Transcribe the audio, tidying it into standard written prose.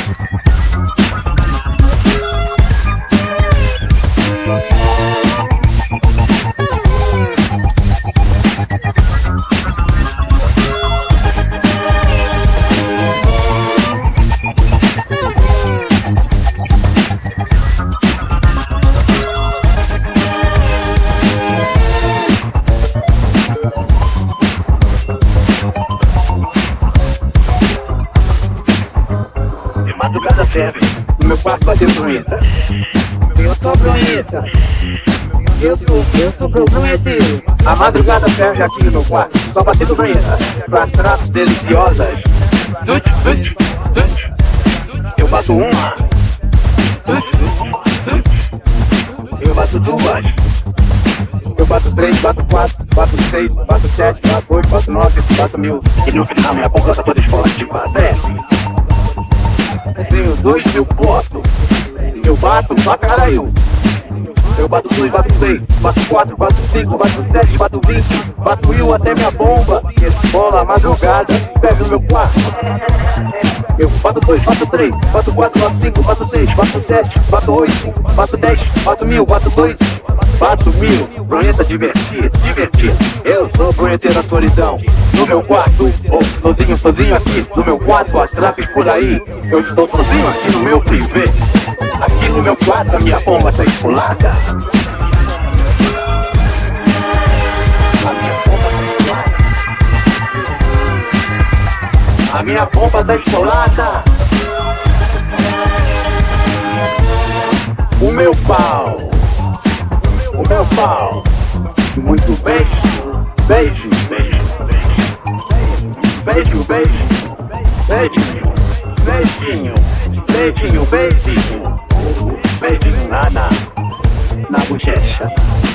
Madrugada ferve, no meu quarto batendo punheta. Eu sou punheta. Eu sou punheteiro. A madrugada ferve aqui no meu quarto, só batendo punheta. Com as traças deliciosas. Eu bato uma. Eu bato duas. Eu bato 3, bato 4, bato 6, bato 7, bato 8, bato 9, bato 1000. E no final minha boca tá toda exposta. Eu tenho 2000 votos. Eu bato pra caralho. Eu bato 2, bato 6, bato 4, bato 5, bato 7, bato 20, bato 1000 até minha bomba. Bola madrugada, pega no meu quarto. Eu bato 2, bato 3, bato 4, bato 5, bato 6, bato 7, bato 8, bato 10, bato 1000, bato 2, bato 1000. Punheta divertida. Eu sou punheteiro da solidão. No meu quarto, sozinho aqui. No meu quarto, as traps por aí. Eu estou sozinho aqui no meu privê. Aqui no meu quarto a minha bomba tá esfolada. A minha bomba tá esfolada. O meu pau. Muito beijo. Beijinho na bochecha.